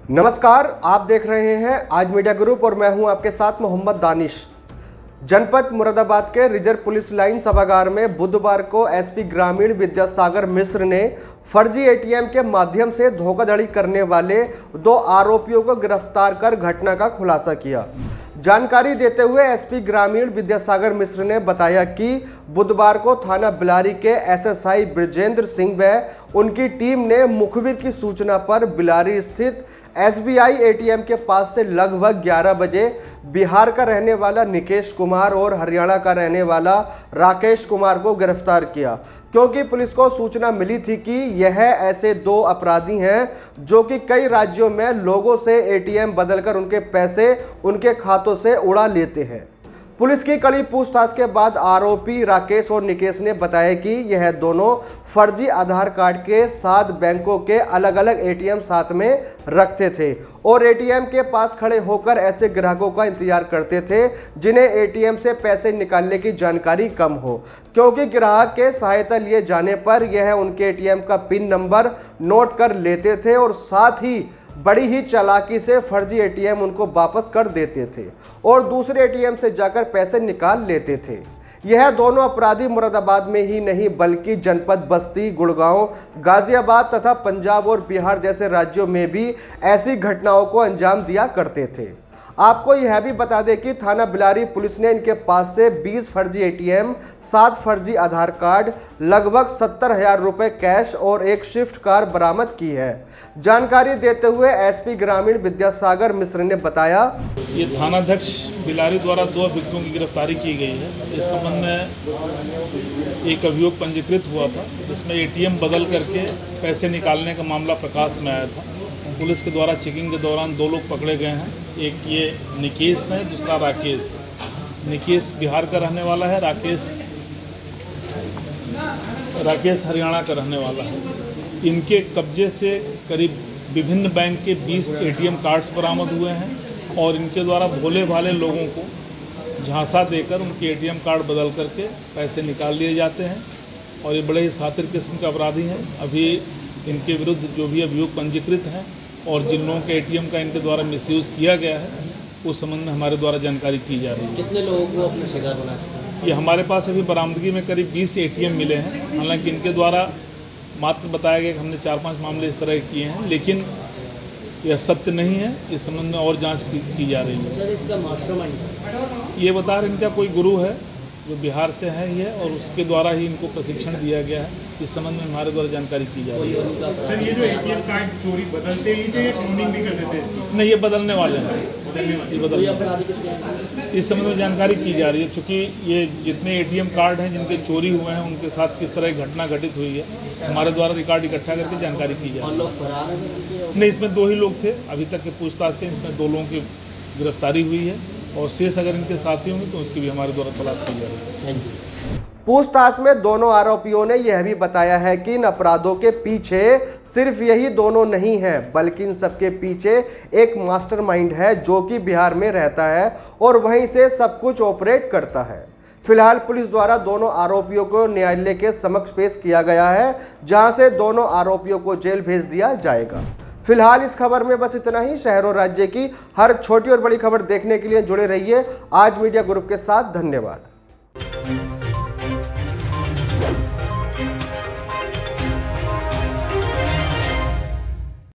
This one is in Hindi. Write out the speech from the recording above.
नमस्कार, आप देख रहे हैं आज मीडिया ग्रुप और मैं हूं आपके साथ मोहम्मद दानिश। जनपद मुरादाबाद के रिजर्व पुलिस लाइन सभागार में बुधवार को एसपी ग्रामीण विद्यासागर मिश्र ने फर्जी एटीएम के माध्यम से धोखाधड़ी करने वाले 2 आरोपियों को गिरफ्तार कर घटना का खुलासा किया। जानकारी देते हुए एसपी ग्रामीण विद्यासागर मिश्र ने बताया कि बुधवार को थाना बिलारी के एसएसआई ब्रजेंद्र सिंह व उनकी टीम ने मुखबिर की सूचना पर बिलारी स्थित एसबीआई एटीएम के पास से लगभग 11 बजे बिहार का रहने वाला निकेश कुमार और हरियाणा का रहने वाला राकेश कुमार को गिरफ्तार किया, क्योंकि पुलिस को सूचना मिली थी कि यह ऐसे 2 अपराधी हैं जो कि कई राज्यों में लोगों से एटीएम बदलकर उनके पैसे उनके खातों से उड़ा लेते हैं। पुलिस की कड़ी पूछताछ के बाद आरोपी राकेश और निकेश ने बताया कि यह दोनों फर्जी आधार कार्ड के 7 बैंकों के अलग अलग एटीएम साथ में रखते थे और एटीएम के पास खड़े होकर ऐसे ग्राहकों का इंतजार करते थे जिन्हें एटीएम से पैसे निकालने की जानकारी कम हो, क्योंकि ग्राहक के सहायता लिए जाने पर यह उनके एटीएम का पिन नंबर नोट कर लेते थे और साथ ही बड़ी ही चालाकी से फर्जी एटीएम उनको वापस कर देते थे और दूसरे एटीएम से जाकर पैसे निकाल लेते थे। यह दोनों अपराधी मुरादाबाद में ही नहीं बल्कि जनपद बस्ती, गुड़गांव, गाजियाबाद तथा पंजाब और बिहार जैसे राज्यों में भी ऐसी घटनाओं को अंजाम दिया करते थे। आपको यह भी बता दें कि थाना बिलारी पुलिस ने इनके पास से 20 फर्जी एटीएम, 7 फर्जी आधार कार्ड, लगभग 70,000 रुपये कैश और एक स्विफ्ट कार बरामद की है। जानकारी देते हुए एसपी ग्रामीण विद्यासागर मिश्र ने बताया, ये थानाध्यक्ष बिलारी द्वारा 2 अभियुक्तों की गिरफ्तारी की गई है। इस संबंध में एक अभियोग पंजीकृत हुआ था जिसमें एटीएम बदल करके पैसे निकालने का मामला प्रकाश में आया था। पुलिस के द्वारा चेकिंग के दौरान 2 लोग पकड़े गए हैं। एक ये निकेश है, दूसरा राकेश। निकेश बिहार का रहने वाला है, राकेश हरियाणा का रहने वाला है। इनके कब्जे से करीब विभिन्न बैंक के 20 एटीएम कार्ड्स बरामद हुए हैं और इनके द्वारा भोले भाले लोगों को झांसा देकर उनके एटीएम कार्ड बदल करके पैसे निकाल लिए जाते हैं और ये बड़े ही शातिर किस्म के अपराधी हैं। अभी इनके विरुद्ध जो भी अभियोग पंजीकृत हैं और जिन लोगों के एटीएम का इनके द्वारा मिसयूज़ किया गया है उस संबंध में हमारे द्वारा जानकारी की जा रही है। कितने लोगों को अपने शिकार बना चुके हैं? ये हमारे पास अभी बरामदगी में करीब 20 एटीएम मिले हैं। हालांकि इनके द्वारा मात्र बताया गया कि हमने 4-5 मामले इस तरह किए हैं, लेकिन यह सत्य नहीं है। इस संबंध में और जाँच की जा रही है। सर, इसका मास्टरमाइंड ये बता रहे इनका कोई गुरु है जो बिहार से है ही है और उसके द्वारा ही इनको प्रशिक्षण दिया गया है। इस संबंध में हमारे द्वारा जानकारी की जा रही है। सर, ये जो एटीएम कार्ड चोरी बदलते ही थे या क्लोनिंग भी कर देते हैं? नहीं, ये बदलने वाले हैं। इस संबंध में जानकारी की जा रही है, चूँकि ये जितने एटीएम कार्ड हैं जिनके चोरी हुए हैं उनके साथ किस तरह की घटना घटित हुई है हमारे द्वारा रिकॉर्ड इकट्ठा करके जानकारी की जा रही है। नहीं, इसमें 2 ही लोग थे। अभी तक के पूछताछ से इसमें 2 लोगों की गिरफ्तारी हुई है और शेष अगर इनके साथी होंगे तो उसकी भी हमारे द्वारा तलाश की जा रही है। पूछताछ में दोनों आरोपियों ने यह भी बताया है कि इन अपराधों के पीछे सिर्फ यही दोनों नहीं हैं, बल्कि इन सबके पीछे एक मास्टरमाइंड है जो कि बिहार में रहता है और वहीं से सब कुछ ऑपरेट करता है। फिलहाल पुलिस द्वारा दोनों आरोपियों को न्यायालय के समक्ष पेश किया गया है, जहां से दोनों आरोपियों को जेल भेज दिया जाएगा। फिलहाल इस खबर में बस इतना ही। शहर और राज्य की हर छोटी और बड़ी खबर देखने के लिए जुड़े रहिए आज मीडिया ग्रुप के साथ। धन्यवाद।